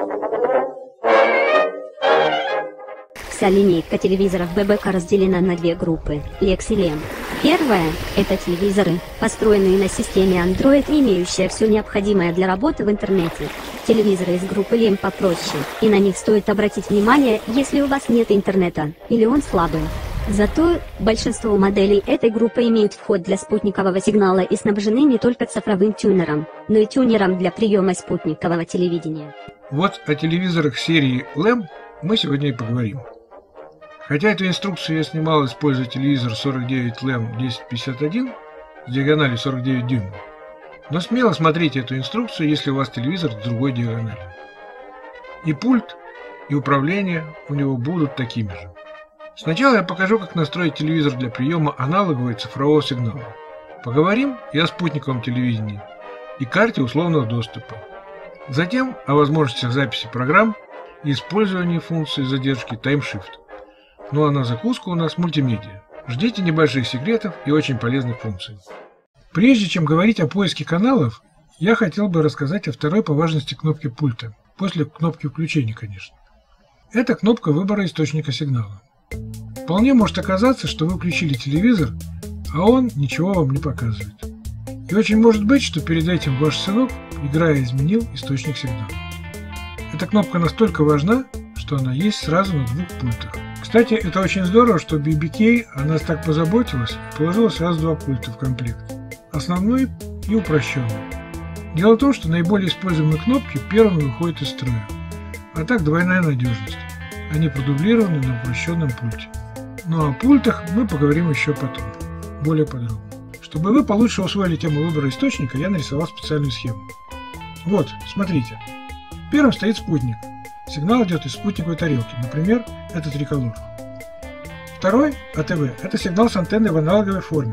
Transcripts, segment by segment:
Вся линейка телевизоров ББК разделена на две группы – Lex и Lem. Первая – это телевизоры, построенные на системе Android и имеющие все необходимое для работы в интернете. Телевизоры из группы Lem попроще, и на них стоит обратить внимание, если у вас нет интернета, или он слабый. Зато большинство моделей этой группы имеют вход для спутникового сигнала и снабжены не только цифровым тюнером, но и тюнером для приема спутникового телевидения. Вот о телевизорах серии Lem мы сегодня и поговорим. Хотя эту инструкцию я снимал, используя телевизор 49 Lem 1051 с диагональю 49 дюймов, но смело смотрите эту инструкцию, если у вас телевизор с другой диагональю. И пульт, и управление у него будут такими же. Сначала я покажу, как настроить телевизор для приема аналогового и цифрового сигнала. Поговорим и о спутниковом телевидении, и карте условного доступа. Затем о возможностях записи программ и использовании функции задержки Time Shift. Ну а на закуску у нас мультимедиа. Ждите небольших секретов и очень полезных функций. Прежде чем говорить о поиске каналов, я хотел бы рассказать о второй по важности кнопке пульта, после кнопки включения, конечно. Это кнопка выбора источника сигнала. Вполне может оказаться, что вы включили телевизор, а он ничего вам не показывает. И очень может быть, что перед этим ваш сынок, играя, изменил источник сигнала. Эта кнопка настолько важна, что она есть сразу на двух пультах. Кстати, это очень здорово, что BBK о нас так позаботилась и положила сразу два пульта в комплект. Основной и упрощенный. Дело в том, что наиболее используемые кнопки первыми выходят из строя. А так двойная надежность. Они продублированы на упрощенном пульте. Ну а о пультах мы поговорим еще потом, более подробно. Чтобы вы получше усвоили тему выбора источника, я нарисовал специальную схему. Вот, смотрите. Первым стоит спутник. Сигнал идет из спутниковой тарелки, например, это триколор. Второй, АТВ, это сигнал с антенной в аналоговой форме.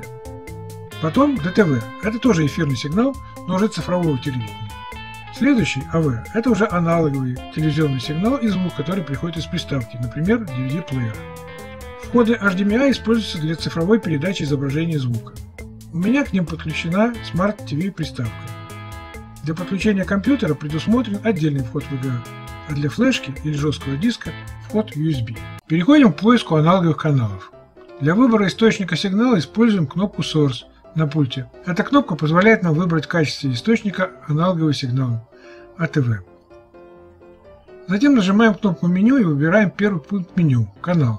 Потом ДТВ, это тоже эфирный сигнал, но уже цифрового телевидения. Следующий, АВ, это уже аналоговый телевизионный сигнал и звук, который приходит из приставки, например, DVD-плеера. Входы HDMI используются для цифровой передачи изображения и звука. У меня к ним подключена Smart TV приставка. Для подключения компьютера предусмотрен отдельный вход VGA, а для флешки или жесткого диска вход USB. Переходим к поиску аналоговых каналов. Для выбора источника сигнала используем кнопку Source на пульте. Эта кнопка позволяет нам выбрать в качестве источника аналоговый сигнал АТВ. Затем нажимаем кнопку меню и выбираем первый пункт меню – канал.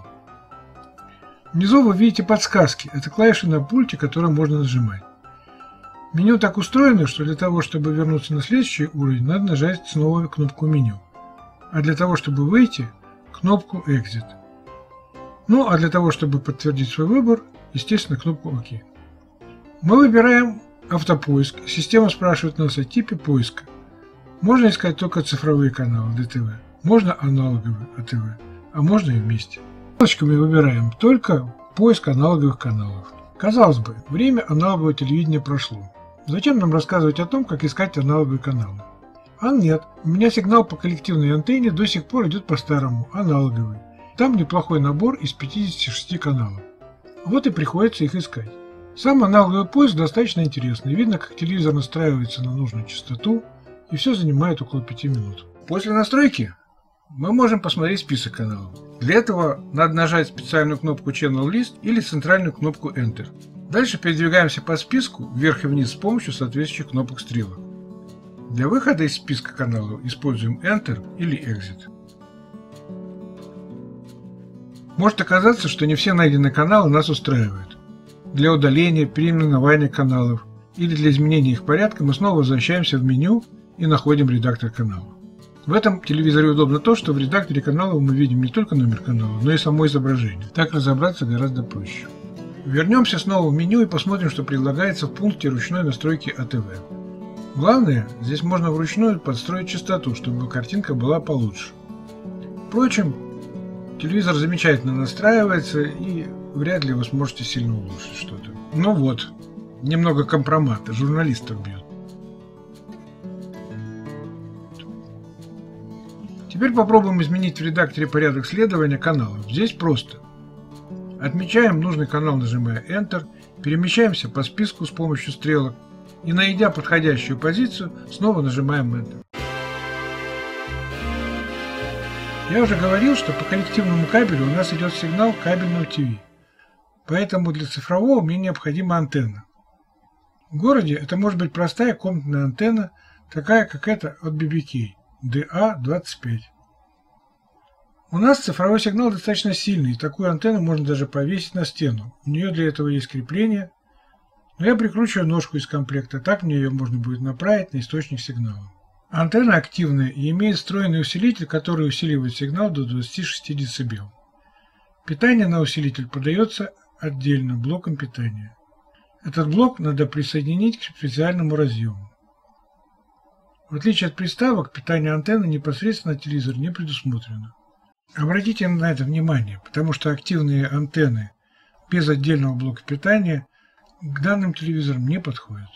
Внизу вы видите подсказки – это клавиши на пульте, которые можно нажимать. Меню так устроено, что для того, чтобы вернуться на следующий уровень, надо нажать снова кнопку меню. А для того, чтобы выйти, кнопку Exit. Ну, а для того, чтобы подтвердить свой выбор, естественно, кнопку ОК. Мы выбираем автопоиск. Система спрашивает нас о типе поиска. Можно искать только цифровые каналы ДТВ, можно аналоговые АТВ, а можно и вместе. Галочками выбираем только поиск аналоговых каналов. Казалось бы, время аналогового телевидения прошло. Зачем нам рассказывать о том, как искать аналоговые каналы? А нет, у меня сигнал по коллективной антенне до сих пор идет по-старому, аналоговый. Там неплохой набор из 56 каналов. Вот и приходится их искать. Сам аналоговый поиск достаточно интересный. Видно, как телевизор настраивается на нужную частоту, и все занимает около 5 минут. После настройки мы можем посмотреть список каналов. Для этого надо нажать специальную кнопку Channel List или центральную кнопку Enter. Дальше передвигаемся по списку вверх и вниз с помощью соответствующих кнопок стрелок. Для выхода из списка каналов используем Enter или Exit. Может оказаться, что не все найденные каналы нас устраивают. Для удаления, переименования каналов или для изменения их порядка мы снова возвращаемся в меню и находим редактор каналов. В этом телевизоре удобно то, что в редакторе каналов мы видим не только номер канала, но и само изображение. Так разобраться гораздо проще. Вернемся снова в меню и посмотрим, что предлагается в пункте ручной настройки АТВ. Главное, здесь можно вручную подстроить частоту, чтобы картинка была получше. Впрочем, телевизор замечательно настраивается, и вряд ли вы сможете сильно улучшить что-то. Ну вот, немного компромата, журналистов бьют. Теперь попробуем изменить в редакторе порядок следования каналов. Здесь просто. Отмечаем нужный канал, нажимая Enter, перемещаемся по списку с помощью стрелок и, найдя подходящую позицию, снова нажимаем Enter. Я уже говорил, что по коллективному кабелю у нас идет сигнал кабельного ТВ, поэтому для цифрового мне необходима антенна. В городе это может быть простая комнатная антенна, такая как эта от BBK DA25. У нас цифровой сигнал достаточно сильный, и такую антенну можно даже повесить на стену. У нее для этого есть крепление, но я прикручиваю ножку из комплекта, так мне ее можно будет направить на источник сигнала. Антенна активная и имеет встроенный усилитель, который усиливает сигнал до 26 дБ. Питание на усилитель подается отдельно блоком питания. Этот блок надо присоединить к специальному разъему. В отличие от приставок, питание антенны непосредственно на телевизор не предусмотрено. Обратите на это внимание, потому что активные антенны без отдельного блока питания к данным телевизорам не подходят.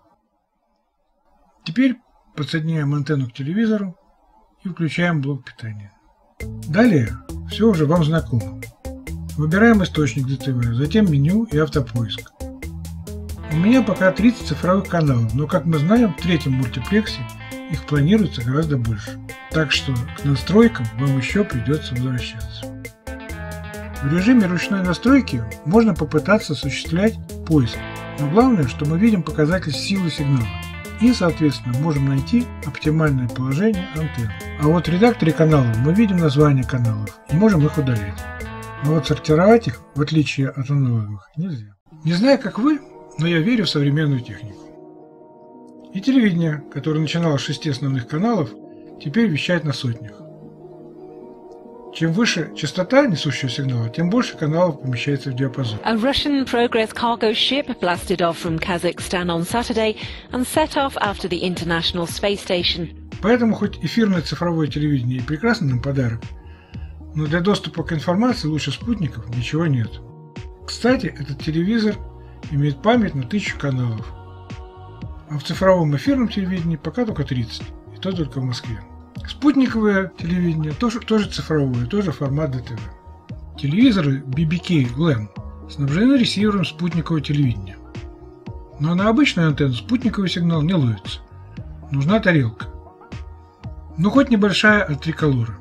Теперь подсоединяем антенну к телевизору и включаем блок питания. Далее все уже вам знакомо. Выбираем источник ДТВ, затем меню и автопоиск. У меня пока 30 цифровых каналов, но как мы знаем, в третьем мультиплексе их планируется гораздо больше. Так что к настройкам вам еще придется возвращаться. В режиме ручной настройки можно попытаться осуществлять поиск, но главное, что мы видим показатель силы сигнала и, соответственно, можем найти оптимальное положение антенны. А вот в редакторе каналов мы видим названия каналов и можем их удалять. Но вот сортировать их, в отличие от аналоговых, нельзя. Не знаю, как вы, но я верю в современную технику. И телевидение, которое начиналось с 6 основных каналов, теперь вещает на сотнях. Чем выше частота несущего сигнала, тем больше каналов помещается в диапазон. A Russian Progress cargo ship blasted off from Kazakhstan on Saturday and set off after the International Space Station. Поэтому хоть эфирное цифровое телевидение и прекрасный нам подарок, но для доступа к информации лучше спутников ничего нет. Кстати, этот телевизор имеет память на 1000 каналов, а в цифровом эфирном телевидении пока только 30, и то только в Москве. Спутниковое телевидение тоже цифровое, тоже формат ДТВ. Телевизоры BBK LAM снабжены ресивером спутникового телевидения. Но на обычную антенну спутниковый сигнал не ловится. Нужна тарелка. Ну хоть небольшая от Триколора.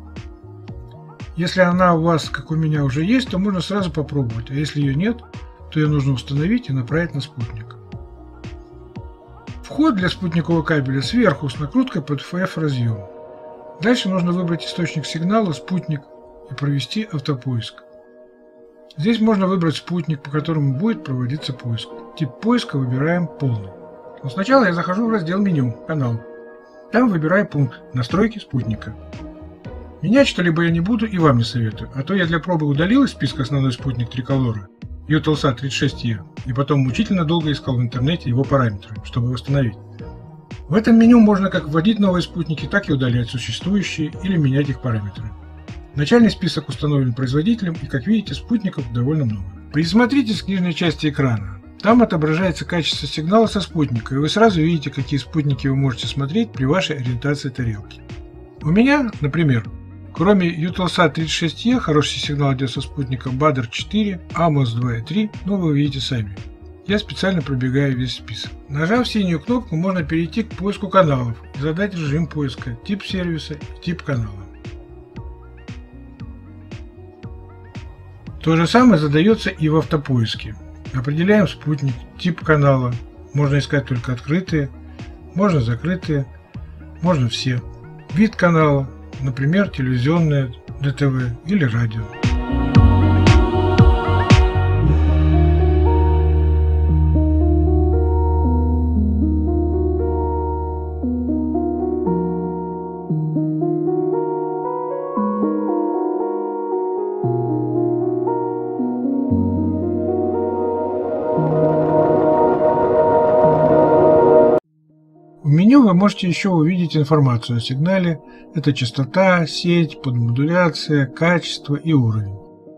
Если она у вас, как у меня, уже есть, то можно сразу попробовать, а если ее нет, то ее нужно установить и направить на спутник. Вход для спутникового кабеля сверху с накруткой под FF-разъем. Дальше нужно выбрать источник сигнала «Спутник» и провести автопоиск. Здесь можно выбрать спутник, по которому будет проводиться поиск. Тип поиска выбираем «Полный». Но сначала я захожу в раздел «Меню», «Канал». Там выбираю пункт «Настройки спутника». Менять что-либо я не буду и вам не советую, а то я для пробы удалил из списка основной спутник Триколора Eutelsat 36E и потом мучительно долго искал в интернете его параметры, чтобы восстановить. В этом меню можно как вводить новые спутники, так и удалять существующие или менять их параметры. Начальный список установлен производителем, и, как видите, спутников довольно много. Присмотритесь к нижней части экрана. Там отображается качество сигнала со спутника, и вы сразу видите, какие спутники вы можете смотреть при вашей ориентации тарелки. У меня, например, кроме Eutelsat 36E, хороший сигнал идет со спутника Badr 4, Amos 2 и 3, но вы увидите сами. Я специально пробегаю весь список. Нажав синюю кнопку, можно перейти к поиску каналов и задать режим поиска, тип сервиса и тип канала. То же самое задается и в автопоиске. Определяем спутник, тип канала, можно искать только открытые, можно закрытые, можно все. Вид канала, например, телевизионное, ДТВ или радио. В меню вы можете еще увидеть информацию о сигнале. Это частота, сеть, подмодуляция, качество и уровень.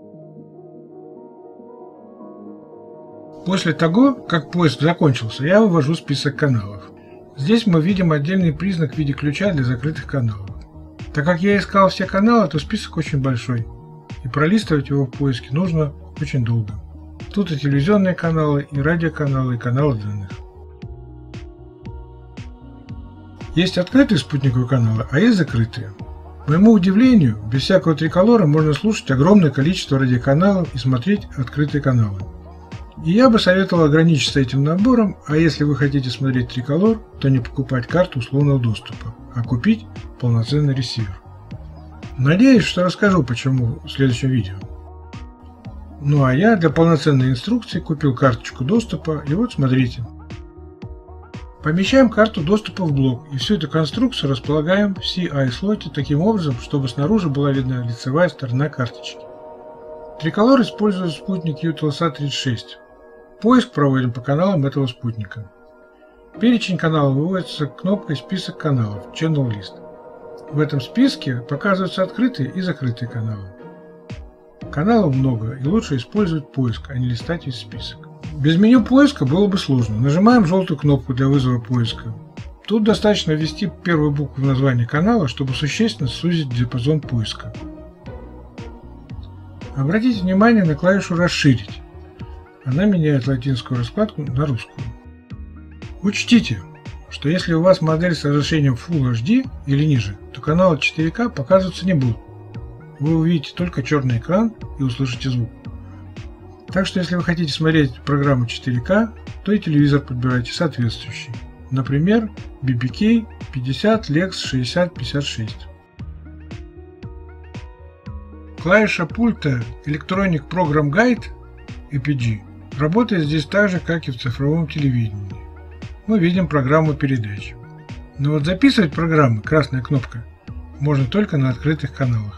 После того, как поиск закончился, я вывожу список каналов. Здесь мы видим отдельный признак в виде ключа для закрытых каналов. Так как я искал все каналы, то список очень большой, и пролистывать его в поиске нужно очень долго. Тут и телевизионные каналы, и радиоканалы, и каналы данных. Есть открытые спутниковые каналы, а есть закрытые. К моему удивлению, без всякого триколора можно слушать огромное количество радиоканалов и смотреть открытые каналы. И я бы советовал ограничиться этим набором, а если вы хотите смотреть триколор, то не покупать карту условного доступа, а купить полноценный ресивер. Надеюсь, что расскажу почему в следующем видео. Ну а я для полноценной инструкции купил карточку доступа, и вот смотрите. Помещаем карту доступа в блок, и всю эту конструкцию располагаем в CI-слоте таким образом, чтобы снаружи была видна лицевая сторона карточки. Триколор использует спутник Eutelsat-36. Поиск проводим по каналам этого спутника. Перечень каналов выводится кнопкой «Список каналов» Channel List. В этом списке показываются открытые и закрытые каналы. Каналов много, и лучше использовать поиск, а не листать весь список. Без меню поиска было бы сложно. Нажимаем желтую кнопку для вызова поиска. Тут достаточно ввести первую букву в название канала, чтобы существенно сузить диапазон поиска. Обратите внимание на клавишу «Расширить». Она меняет латинскую раскладку на русскую. Учтите, что если у вас модель с разрешением Full HD или ниже, то каналы 4К показываться не будут. Вы увидите только черный экран и услышите звук. Так что если вы хотите смотреть программу 4К, то и телевизор подбирайте соответствующий. Например, BBK 50 Lex 6056. Клавиша пульта Electronic Program Guide EPG работает здесь так же, как и в цифровом телевидении. Мы видим программу передач. Но вот записывать программы, красная кнопка, можно только на открытых каналах.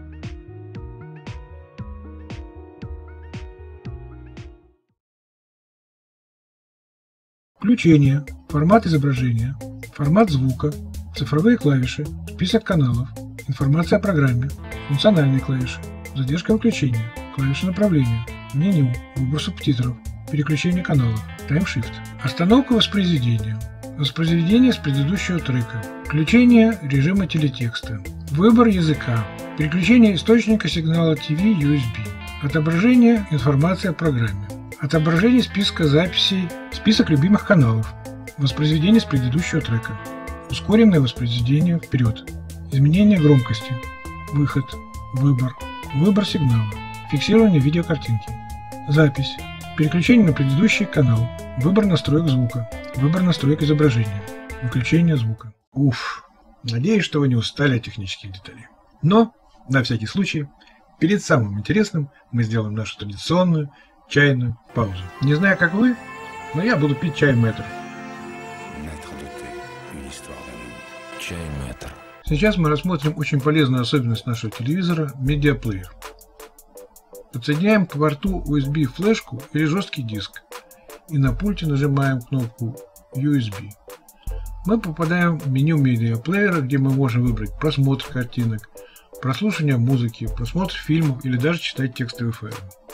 Включение, формат изображения, формат звука, цифровые клавиши, список каналов, информация о программе, функциональные клавиши, задержка выключения, клавиши направления, меню, выбор субтитров, переключение каналов, таймшифт, остановка воспроизведения, воспроизведение с предыдущего трека, включение режима телетекста, выбор языка, переключение источника сигнала TV USB, отображение информации о программе, отображение списка записей, список любимых каналов, воспроизведение с предыдущего трека, ускоренное воспроизведение вперед, изменение громкости, выход, выбор, выбор сигнала, фиксирование видеокартинки, запись, переключение на предыдущий канал, выбор настроек звука, выбор настроек изображения, выключение звука. Уф, надеюсь, что вы не устали от технических деталей. Но, на всякий случай, перед самым интересным мы сделаем нашу традиционную чайную паузу. Не знаю, как вы, но я буду пить чай Мэтр. Сейчас мы рассмотрим очень полезную особенность нашего телевизора – медиаплеер. Подсоединяем к порту USB флешку или жесткий диск и на пульте нажимаем кнопку USB. Мы попадаем в меню медиаплеера, где мы можем выбрать просмотр картинок, прослушивание музыки, просмотр фильмов или даже читать текстовые файлы.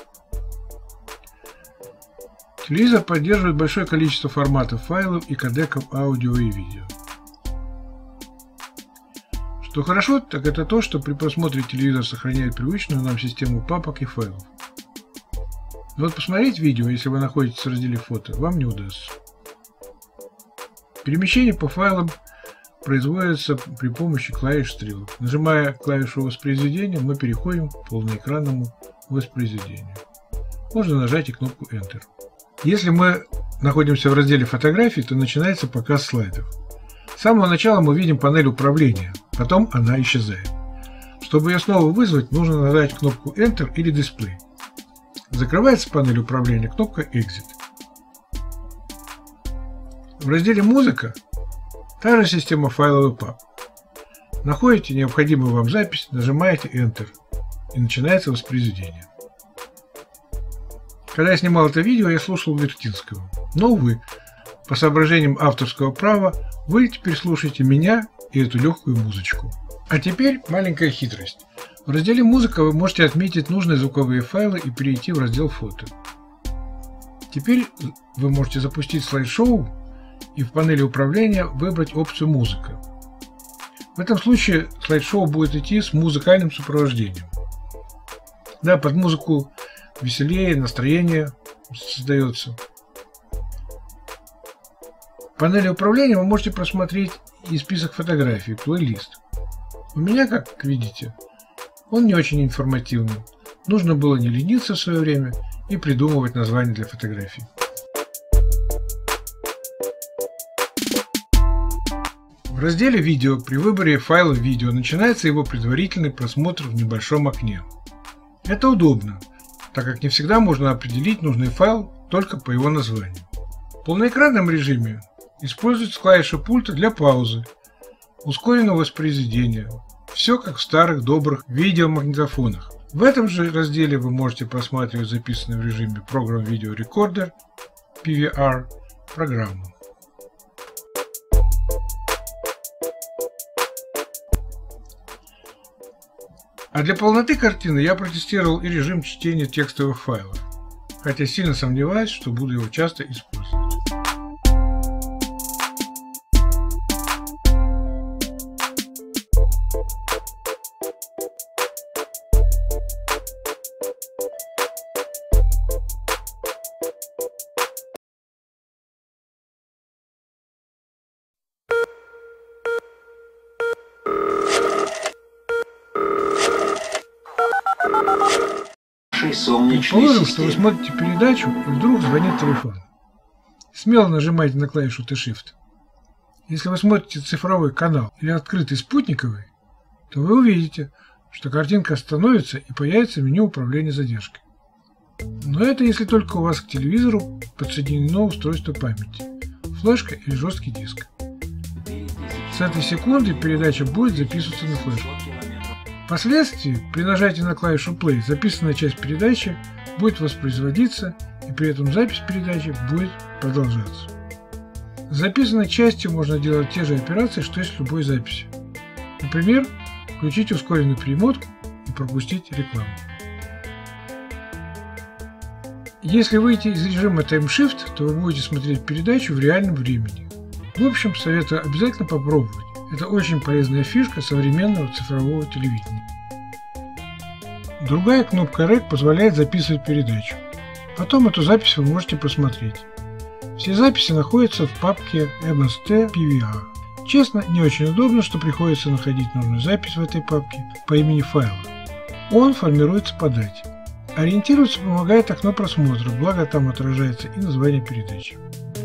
Телевизор поддерживает большое количество форматов файлов и кодеков аудио и видео. Что хорошо, так это то, что при просмотре телевизор сохраняет привычную нам систему папок и файлов. Но вот посмотреть видео, если вы находитесь в разделе фото, вам не удастся. Перемещение по файлам производится при помощи клавиш стрелок. Нажимая клавишу воспроизведения, мы переходим к полноэкранному воспроизведению. Можно нажать и кнопку Enter. Если мы находимся в разделе фотографий, то начинается показ слайдов. С самого начала мы видим панель управления, потом она исчезает. Чтобы ее снова вызвать, нужно нажать кнопку Enter или Display. Закрывается панель управления кнопка Exit. В разделе «Музыка» та же система файловых папок. Находите необходимую вам запись, нажимаете Enter и начинается воспроизведение. Когда я снимал это видео, я слушал Вертинского. Но, увы, по соображениям авторского права, вы теперь слушаете меня и эту легкую музычку. А теперь маленькая хитрость. В разделе «Музыка» вы можете отметить нужные звуковые файлы и перейти в раздел «Фото». Теперь вы можете запустить слайд-шоу и в панели управления выбрать опцию «Музыка». В этом случае слайд-шоу будет идти с музыкальным сопровождением. Да, под музыку веселее, настроение создается. В панели управления вы можете просмотреть и список фотографий, плейлист. У меня, как видите, он не очень информативный. Нужно было не лениться в свое время и придумывать названия для фотографий. В разделе «Видео» при выборе файла видео начинается его предварительный просмотр в небольшом окне. Это удобно, так как не всегда можно определить нужный файл только по его названию. В полноэкранном режиме используется клавиша пульта для паузы, ускоренного воспроизведения. Все как в старых добрых видеомагнитофонах. В этом же разделе вы можете просматривать записанный в режиме Program Video Recorder PVR программу. А для полноты картины я протестировал и режим чтения текстовых файлов, хотя сильно сомневаюсь, что буду его часто использовать. Предположим, что вы смотрите передачу и вдруг звонит телефон. Смело нажимайте на клавишу T-Shift. Если вы смотрите цифровой канал или открытый спутниковый, то вы увидите, что картинка остановится и появится меню управления задержкой. Но это если только у вас к телевизору подсоединено устройство памяти, флешка или жесткий диск. С этой секунды передача будет записываться на флешку. Впоследствии, при нажатии на клавишу Play, записанная часть передачи будет воспроизводиться, и при этом запись передачи будет продолжаться. С записанной частью можно делать те же операции, что и с любой записью. Например, включить ускоренную перемотку и пропустить рекламу. Если выйти из режима Time Shift, то вы будете смотреть передачу в реальном времени. В общем, советую обязательно попробовать. Это очень полезная фишка современного цифрового телевидения. Другая кнопка REC позволяет записывать передачу. Потом эту запись вы можете просмотреть. Все записи находятся в папке MST PVR. Честно, не очень удобно, что приходится находить нужную запись в этой папке по имени файла. Он формируется по дате. Ориентироваться помогает окно просмотра, благо там отражается и название передачи.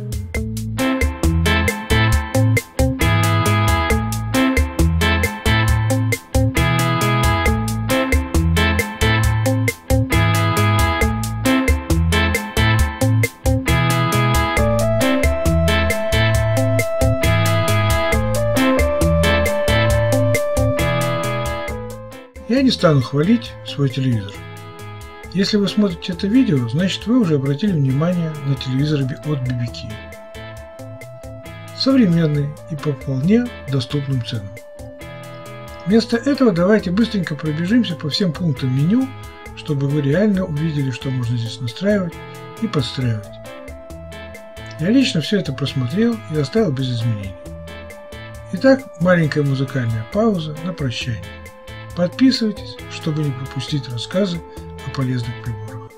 Я не стану хвалить свой телевизор. Если вы смотрите это видео, значит вы уже обратили внимание на телевизор от BBK. Современный и по вполне доступным ценам. Вместо этого давайте быстренько пробежимся по всем пунктам меню, чтобы вы реально увидели, что можно здесь настраивать и подстраивать. Я лично все это просмотрел и оставил без изменений. Итак, маленькая музыкальная пауза на прощание. Подписывайтесь, чтобы не пропустить рассказы о полезных приборах.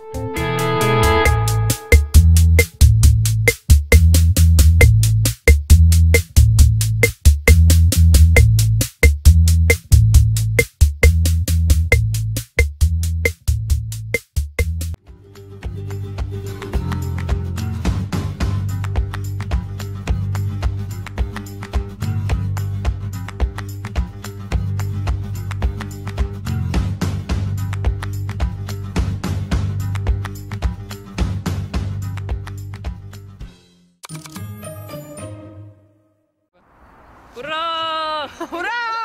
Ура! Ура!